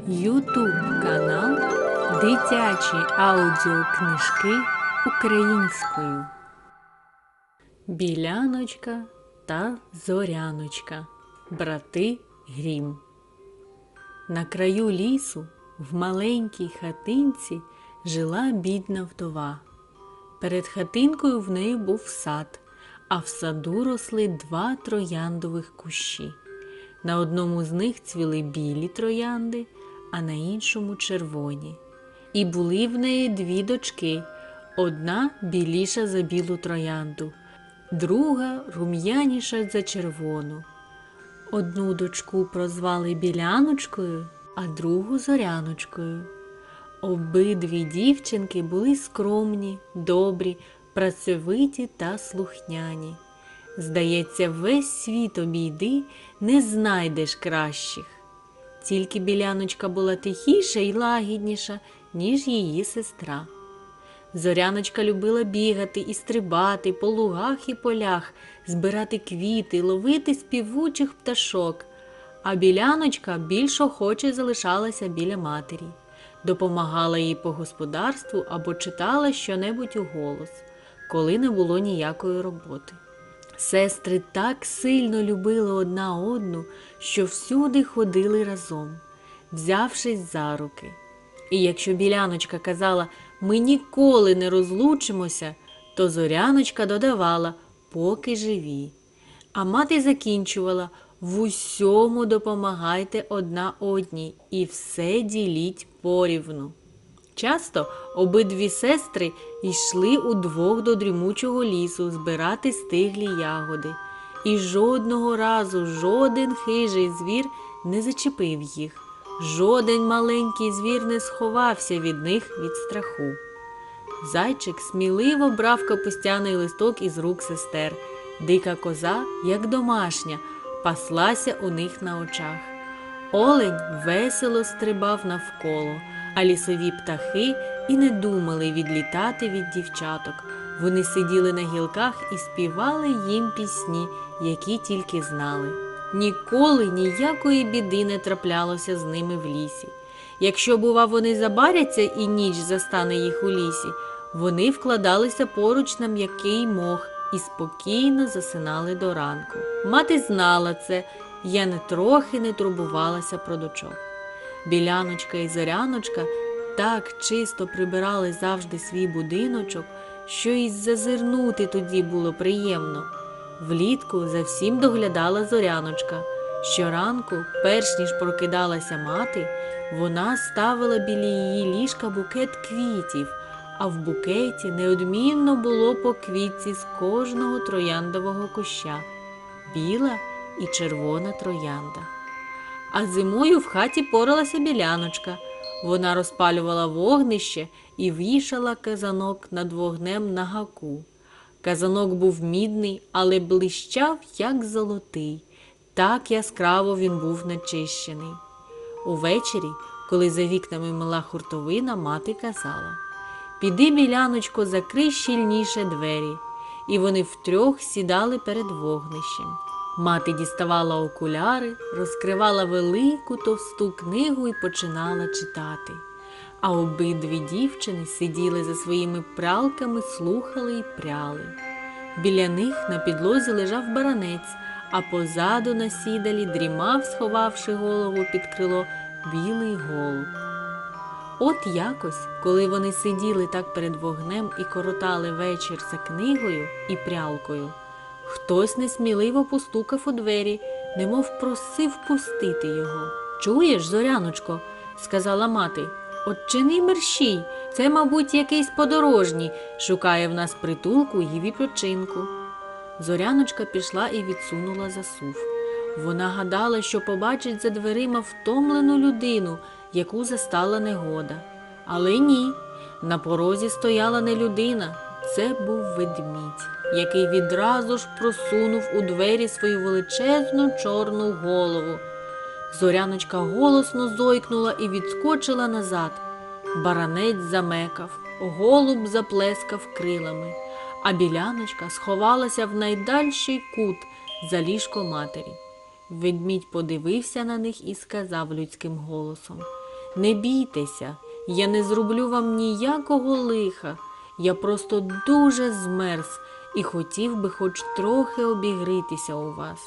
Ютуб канал Дитячі аудіокнижки українською. Біляночка та Зоряночка. Брати Грім. На краю лісу в маленькій хатинці жила бідна вдова. Перед хатинкою в неї був сад, а в саду росли 2 трояндових кущі. На одному з них цвіли білі троянди, а на іншому червоні. І були в неї 2 дочки, одна біліша за білу троянду, друга рум'яніша за червону. Одну дочку прозвали Біляночкою, а другу Зоряночкою. Обидві дівчинки були скромні, добрі, працьовиті та слухняні. Здається, весь світ обійди, не знайдеш кращих. Тільки Біляночка була тихіша й лагідніша, ніж її сестра. Зоряночка любила бігати і стрибати по лугах і полях, збирати квіти, ловити співучих пташок, а Біляночка більш охоче залишалася біля матері, допомагала їй по господарству або читала щонебудь уголос, коли не було ніякої роботи. Сестри так сильно любили одна одну, що всюди ходили разом, взявшись за руки. І якщо Біляночка казала «ми ніколи не розлучимося», то Зоряночка додавала «поки живі». А мати закінчувала «в усьому допомагайте одна одній і все діліть порівну». Часто обидві сестри йшли удвох до дрімучого лісу збирати стиглі ягоди. І жодного разу жоден хижий звір не зачепив їх. Жоден маленький звір не сховався від них від страху. Зайчик сміливо брав капустяний листок із рук сестер. Дика коза, як домашня, паслася у них на очах. Олень весело стрибав навколо, а лісові птахи і не думали відлітати від дівчаток. Вони сиділи на гілках і співали їм пісні, які тільки знали. Ніколи ніякої біди не траплялося з ними в лісі. Якщо, бува, вони забаряться і ніч застане їх у лісі, вони вкладалися поруч на м'який мох і спокійно засинали до ранку. Мати знала це, я трохи не турбувалася про дочок. Біляночка і Зоряночка так чисто прибирали завжди свій будиночок, що й зазирнути тоді було приємно. Влітку за всім доглядала Зоряночка. Щоранку, перш ніж прокидалася мати, вона ставила біля її ліжка букет квітів, а в букеті неодмінно було по квітці з кожного трояндового куща – біла і червона троянда. А зимою в хаті поралася Біляночка. Вона розпалювала вогнище і вішала казанок над вогнем на гаку. Казанок був мідний, але блищав, як золотий. Так яскраво він був начищений. Увечері, коли за вікнами мила хуртовина, мати казала: «Піди, Біляночко, закрий щільніше двері». І вони втрьох сідали перед вогнищем. Мати діставала окуляри, розкривала велику товсту книгу і починала читати. А обидві дівчини сиділи за своїми прялками, слухали і пряли. Біля них на підлозі лежав баранець, а позаду на сідалі дрімав, сховавши голову під крило, білий голуб. От якось, коли вони сиділи так перед вогнем і коротали вечір за книгою і прялкою, хтось несміливо постукав у двері, немов просив пустити його. «Чуєш, Зоряночко?» – сказала мати. «Отчини мерщій, це, мабуть, якийсь подорожній, шукає в нас притулку і відпочинку». Зоряночка пішла і відсунула засув. Вона гадала, що побачить за дверима втомлену людину, яку застала негода. Але ні, на порозі стояла не людина, це був ведмідь, який відразу ж просунув у двері свою величезну чорну голову. Зоряночка голосно зойкнула і відскочила назад. Баранець замекав, голуб заплескав крилами, а Біляночка сховалася в найдальший кут за ліжко матері. Ведмідь подивився на них і сказав людським голосом: Не бійтеся, я не зроблю вам ніякого лиха. Я просто дуже змерз і хотів би хоч трохи обігрітися у вас.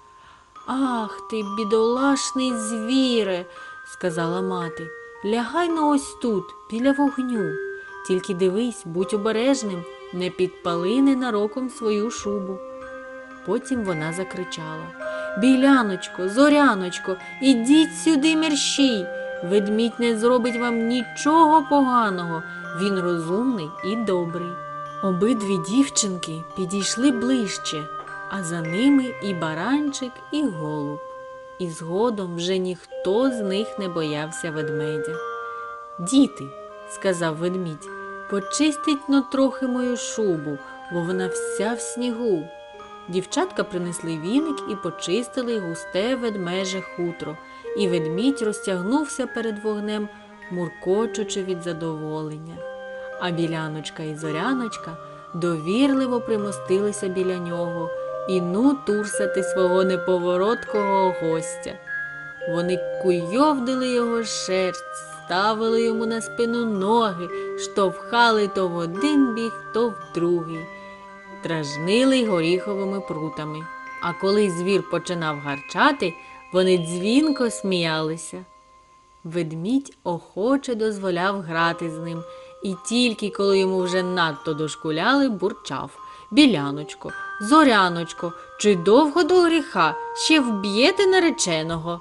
Ах ти, бідолашний звіре, сказала мати, лягай на ось тут, біля вогню. Тільки дивись, будь обережним, не підпали ненароком свою шубу. Потім вона закричала: Біляночко, Зоряночко, ідіть сюди мерщій. Ведмідь не зробить вам нічого поганого, він розумний і добрий. Обидві дівчинки підійшли ближче, а за ними і баранчик, і голуб. І згодом вже ніхто з них не боявся ведмедя. «Діти», – сказав ведмідь, – «почистіть-но трохи мою шубу, бо вона вся в снігу». Дівчатка принесли віник і почистили густе ведмеже хутро, і ведмідь розтягнувся перед вогнем, муркочучи від задоволення. А Біляночка і Зоряночка довірливо примостилися біля нього і ну турсати свого неповороткого гостя. Вони куйовдили його шерсть, ставили йому на спину ноги, штовхали то в один бік, то в другий, дражнили горіховими прутами. А коли звір починав гарчати, вони дзвінко сміялися. Ведмідь охоче дозволяв грати з ним, і тільки коли йому вже надто дошкуляли, бурчав: «Біляночко, Зоряночко, чи довго до гріха? Ще вб'єте нареченого?»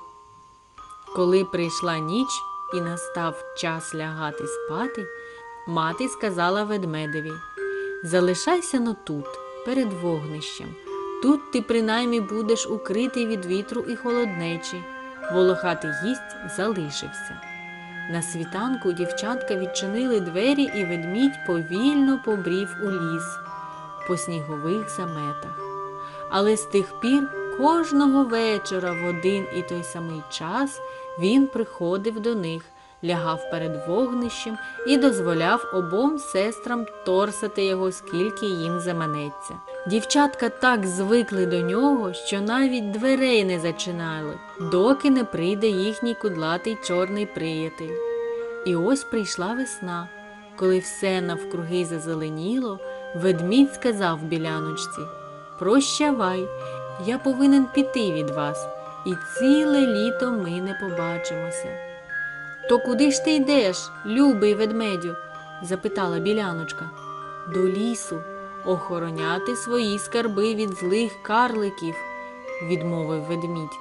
Коли прийшла ніч і настав час лягати спати, мати сказала ведмедеві: «Залишайся но тут, перед вогнищем. Тут ти принаймні будеш укритий від вітру і холоднечі. Волохатий гість залишився». На світанку дівчатка відчинили двері, і ведмідь повільно побрів у ліс по снігових заметах. Але з тих пір кожного вечора в один і той самий час він приходив до них, лягав перед вогнищем і дозволяв обом сестрам торсати його, скільки їм заманеться. Дівчатка так звикли до нього, що навіть дверей не зачинали, доки не прийде їхній кудлатий чорний приятель. І ось прийшла весна. Коли все навкруги зазеленіло, ведмідь сказав Біляночці: «Прощавай, я повинен піти від вас, і ціле літо ми не побачимося». «То куди ж ти йдеш, любий ведмедю?» – запитала Біляночка. «До лісу, охороняти свої скарби від злих карликів», – відмовив ведмідь.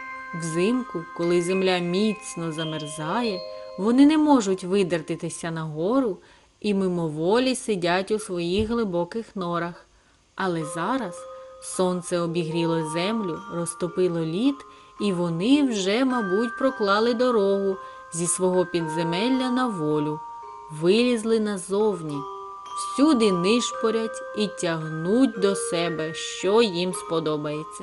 «Взимку, коли земля міцно замерзає, вони не можуть видертися нагору і мимоволі сидять у своїх глибоких норах. Але зараз сонце обігріло землю, розтопило лід, і вони вже, мабуть, проклали дорогу зі свого підземелля на волю, вилізли назовні, всюди нишпорять і тягнуть до себе, що їм сподобається.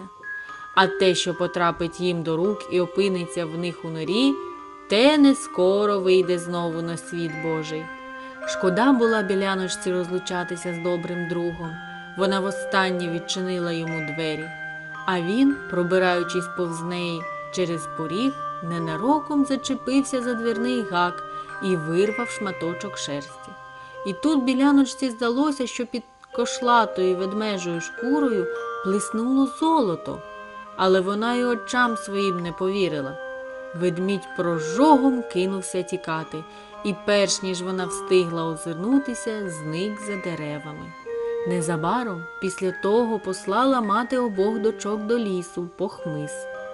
А те, що потрапить їм до рук і опиниться в них у норі, те не скоро вийде знову на світ Божий». Шкода була Біляночці розлучатися з добрим другом. Вона востаннє відчинила йому двері, а він, пробираючись повз неї через поріг, ненароком зачепився за двірний гак і вирвав шматочок шерсті. І тут Біляночці здалося, що під кошлатою ведмежою шкурою блиснуло золото, але вона й очам своїм не повірила. Ведмідь прожогом кинувся тікати, і перш ніж вона встигла озирнутися, зник за деревами. Незабаром після того послала мати обох дочок до лісу по хмиз.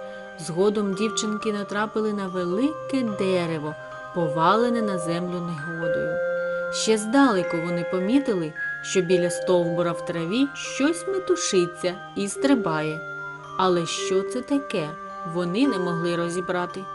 Згодом дівчинки натрапили на велике дерево, повалене на землю негодою. Ще здалеку вони помітили, що біля стовбура в траві щось метушиться і стрибає. Але що це таке, вони не могли розібрати.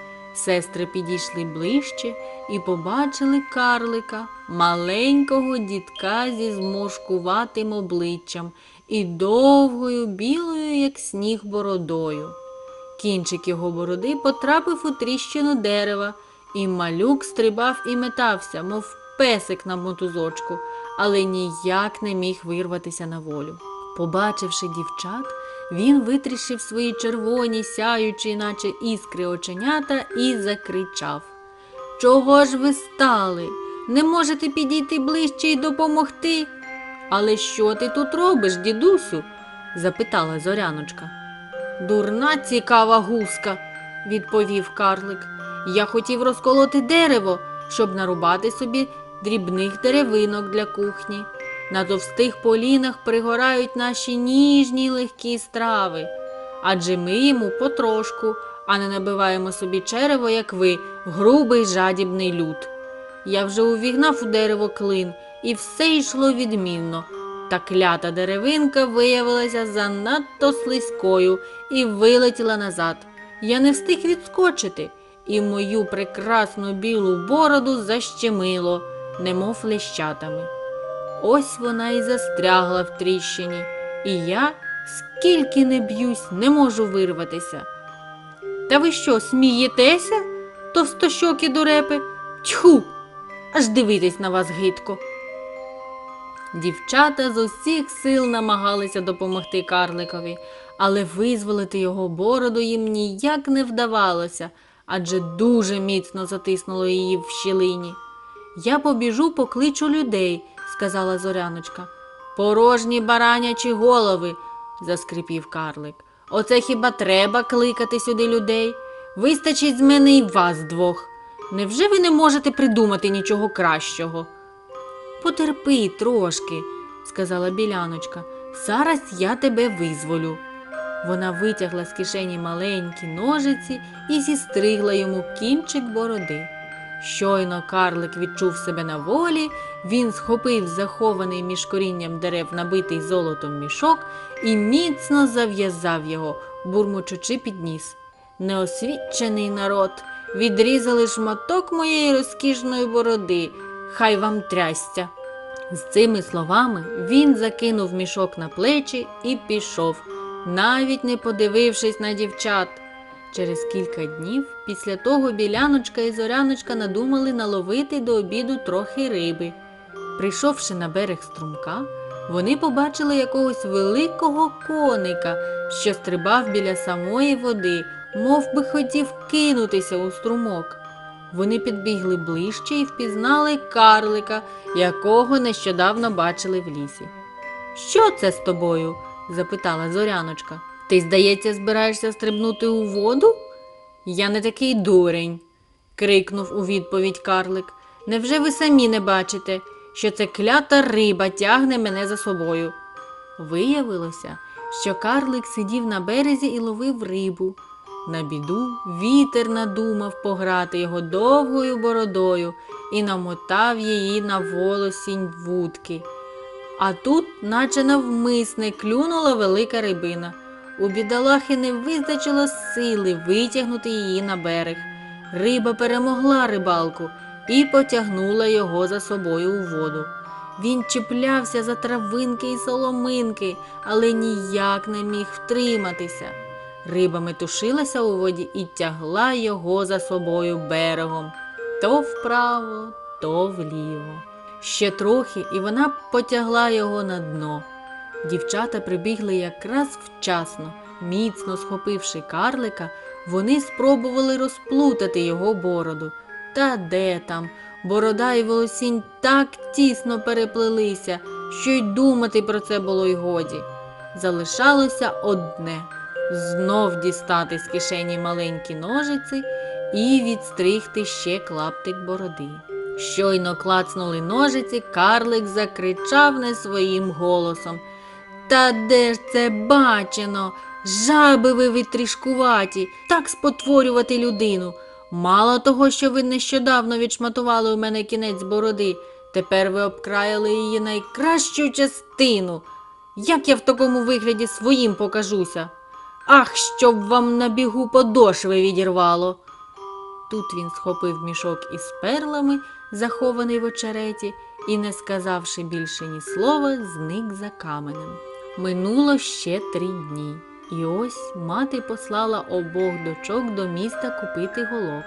Сестри підійшли ближче і побачили карлика, маленького дідка зі зморшкуватим обличчям і довгою білою, як сніг, бородою. Кінчик його бороди потрапив у тріщину дерева, і малюк стрибав і метався, мов песик на мотузочку, але ніяк не міг вирватися на волю. Побачивши дівчат, він витріщив свої червоні, сяючі, наче іскри оченята, і закричав: Чого ж ви стали? Не можете підійти ближче і допомогти? Але що ти тут робиш, дідусю? Запитала Зоряночка. Дурна цікава гуска, відповів карлик. Я хотів розколоти дерево, щоб нарубати собі дрібних деревинок для кухні. На товстих полінах пригорають наші ніжні й легкі страви. Адже ми їмо потрошку, а не набиваємо собі черево, як ви, грубий жадібний люд. Я вже увігнав у дерево клин, і все йшло відмінно. Та клята деревинка виявилася занадто слизькою і вилетіла назад. Я не встиг відскочити, і мою прекрасну білу бороду защемило, немов лещатами. Ось вона і застрягла в тріщині, і я, скільки не б'юсь, не можу вирватися. Та ви що, смієтеся, товстощокі дурепи? Тьху! Аж дивитись на вас гидко. Дівчата з усіх сил намагалися допомогти карликові, але визволити його бороду їм ніяк не вдавалося, адже дуже міцно затиснуло її в щілині. «Я побіжу, покличу людей», – сказала Зоряночка. «Порожні баранячі голови», – заскрипів карлик. «Оце хіба треба кликати сюди людей? Вистачить з мене і вас двох. Невже ви не можете придумати нічого кращого?» «Потерпи трошки», – сказала Біляночка. «Зараз я тебе визволю». Вона витягла з кишені маленькі ножиці і зістригла йому кінчик бороди. Щойно карлик відчув себе на волі, він схопив захований між корінням дерев набитий золотом мішок і міцно зав'язав його, бурмочучи під ніс. «Неосвічений народ, відрізали шматок моєї розкішної бороди, хай вам трясця!» З цими словами він закинув мішок на плечі і пішов, навіть не подивившись на дівчат. Через кілька днів після того Біляночка і Зоряночка надумали наловити до обіду трохи риби. Прийшовши на берег струмка, вони побачили якогось великого коника, що стрибав біля самої води, мов би хотів кинутися у струмок. Вони підбігли ближче і впізнали карлика, якого нещодавно бачили в лісі. «Що це з тобою?» – запитала Зоряночка. «Ти, здається, збираєшся стрибнути у воду?» «Я не такий дурень», – крикнув у відповідь карлик. «Невже ви самі не бачите, що ця клята риба тягне мене за собою?» Виявилося, що карлик сидів на березі і ловив рибу. На біду вітер надумав пограти його довгою бородою і намотав її на волосінь вудки. А тут, наче навмисне, клюнула велика рибина. У бідолахи не вистачило сили витягнути її на берег. Риба перемогла рибалку і потягнула його за собою у воду. Він чіплявся за травинки і соломинки, але ніяк не міг втриматися. Риба метушилася у воді і тягла його за собою берегом. То вправо, то вліво. Ще трохи, і вона потягла його на дно. Дівчата прибігли якраз вчасно. Міцно схопивши карлика, вони спробували розплутати його бороду. Та де там? Борода і волосінь так тісно переплелися, що й думати про це було й годі. Залишалося одне – знов дістати з кишені маленькі ножиці і відстригти ще клаптик бороди. Щойно клацнули ножиці, карлик закричав не своїм голосом. «Та де ж це бачено? Жаби ви витрішкуваті, так спотворювати людину! Мало того, що ви нещодавно відшматували у мене кінець бороди, тепер ви обкраяли її найкращу частину. Як я в такому вигляді своїм покажуся? Ах, щоб вам на бігу подошви відірвало!» Тут він схопив мішок із перлами, захований в очереті, і, не сказавши більше ні слова, зник за каменем. Минуло ще 3 дні. І ось мати послала обох дочок до міста купити голок,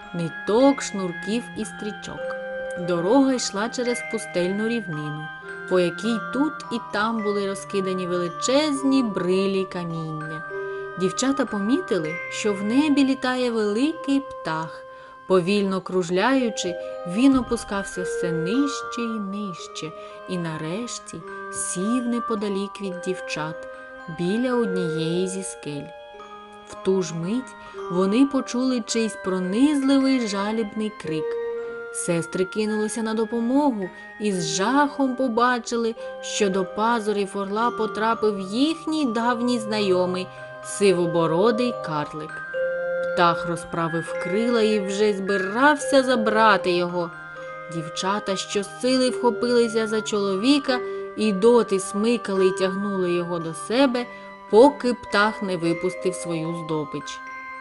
ниток, шнурків і стрічок. Дорога йшла через пустельну рівнину, по якій тут і там були розкидані величезні брилі каміння. Дівчата помітили, що в небі літає великий птах. Повільно кружляючи, він опускався все нижче і нижче, і нарешті сів неподалік від дівчат, біля однієї зі скель. В ту ж мить вони почули чийсь пронизливий жалібний крик. Сестри кинулися на допомогу і з жахом побачили, що до пазурів орла потрапив їхній давній знайомий сивобородий карлик. Птах розправив крила і вже збирався забрати його. Дівчата щосили вхопилися за чоловіка і доти смикали й тягнули його до себе, поки птах не випустив свою здобич.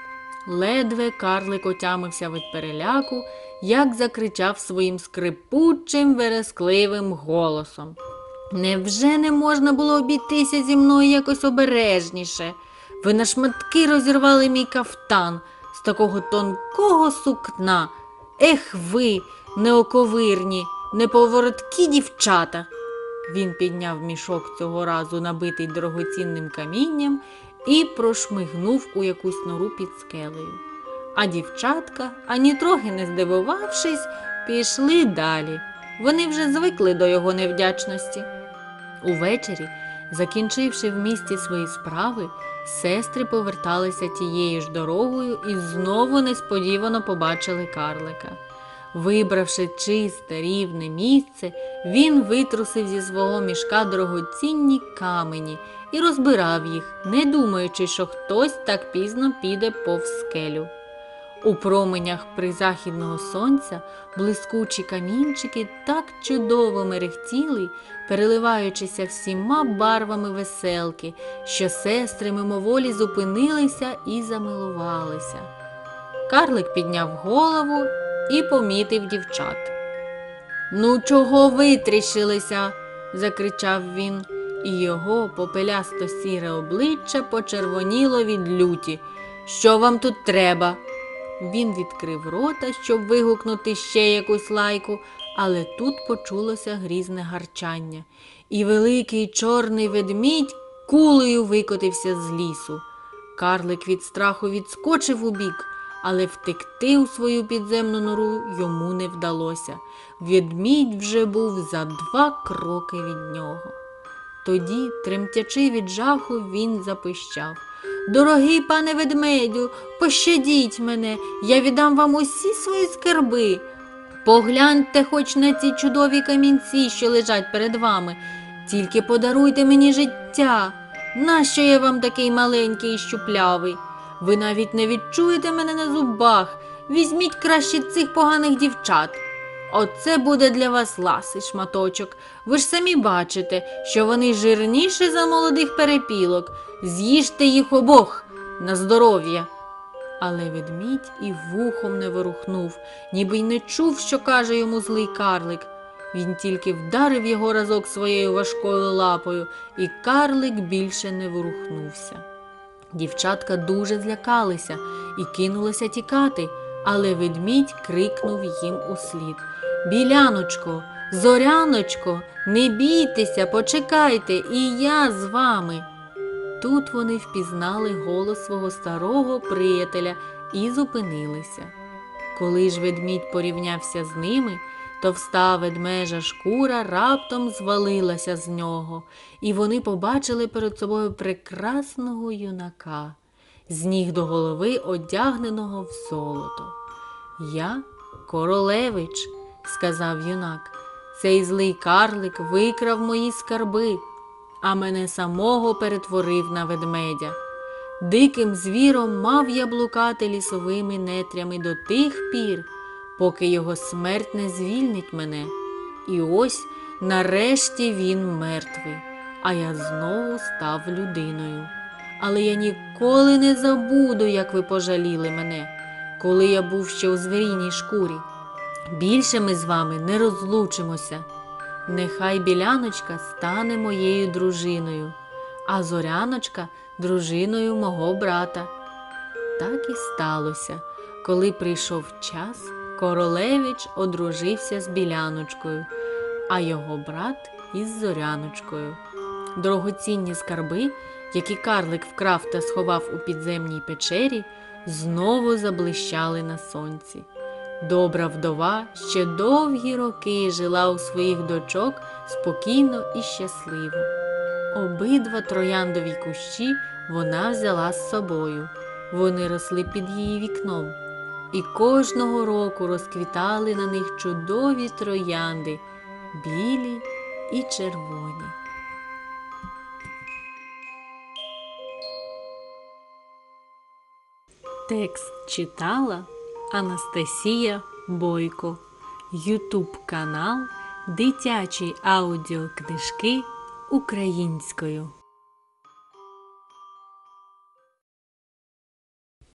Ледве карлик отямився від переляку, як закричав своїм скрипучим, верескливим голосом: «Невже не можна було обійтися зі мною якось обережніше? Ви на шматки розірвали мій кафтан з такого тонкого сукна. Ех ви, неоковирні, неповороткі дівчата!» Він підняв мішок, цього разу набитий дорогоцінним камінням, і прошмигнув у якусь нору під скелею. А дівчатка, ані трохи не здивувавшись, пішли далі. Вони вже звикли до його невдячності. Увечері, закінчивши в місті свої справи, сестри поверталися тією ж дорогою і знову несподівано побачили карлика. Вибравши чисте, рівне місце, він витрусив зі свого мішка дорогоцінні камені і розбирав їх, не думаючи, що хтось так пізно піде повз скелю. У променях призахідного сонця блискучі камінчики так чудово мерехтіли, переливаючися всіма барвами веселки, що сестри мимоволі зупинилися і замилувалися. Карлик підняв голову і помітив дівчат. «Ну чого витріщилися?» – закричав він, і його попелясто-сіре обличчя почервоніло від люті. «Що вам тут треба?» Він відкрив рота, щоб вигукнути ще якусь лайку, але тут почулося грізне гарчання, і великий чорний ведмідь кулею викотився з лісу. Карлик від страху відскочив убік, але втекти у свою підземну нору йому не вдалося. Ведмідь вже був за 2 кроки від нього. Тоді, тремтячи від жаху, він запищав: «Дорогий пане ведмедю, пощадіть мене, я віддам вам усі свої скарби. Погляньте хоч на ці чудові камінці, що лежать перед вами. Тільки подаруйте мені життя. Нащо я вам такий маленький і щуплявий? Ви навіть не відчуєте мене на зубах. Візьміть краще цих поганих дівчат. Оце буде для вас ласий шматочок. Ви ж самі бачите, що вони жирніші за молодих перепілок. З'їжте їх обох на здоров'я». Але ведмідь і вухом не ворухнув, ніби й не чув, що каже йому злий карлик. Він тільки вдарив його разок своєю важкою лапою, і карлик більше не ворухнувся. Дівчатка дуже злякалися і кинулися тікати, але ведмідь крикнув їм услід: «Біляночко, зоряночко, не бійтеся, почекайте, і я з вами». Тут вони впізнали голос свого старого приятеля і зупинилися. Коли ж ведмідь порівнявся з ними, товста ведмежа шкура раптом звалилася з нього, і вони побачили перед собою прекрасного юнака, з ніг до голови одягненого в золото. «Я королевич», – сказав юнак, – «цей злий карлик викрав мої скарби, а мене самого перетворив на ведмедя. Диким звіром мав я блукати лісовими нетрями до тих пір, поки його смерть не звільнить мене. І ось, нарешті, він мертвий, а я знову став людиною. Але я ніколи не забуду, як ви пожаліли мене, коли я був ще у звіріній шкурі. Більше ми з вами не розлучимося. Нехай Біляночка стане моєю дружиною, а Зоряночка – дружиною мого брата». Так і сталося. Коли прийшов час, королевич одружився з Біляночкою, а його брат – із Зоряночкою. Дорогоцінні скарби, які карлик вкрав та сховав у підземній печері, знову заблищали на сонці. Добра вдова ще довгі роки жила у своїх дочок спокійно і щасливо. Обидва трояндові кущі вона взяла з собою. Вони росли під її вікном. І кожного року розквітали на них чудові троянди, білі і червоні. Текст читала Анастасія Бойко. Ютуб канал Дитячі аудіокнижки українською.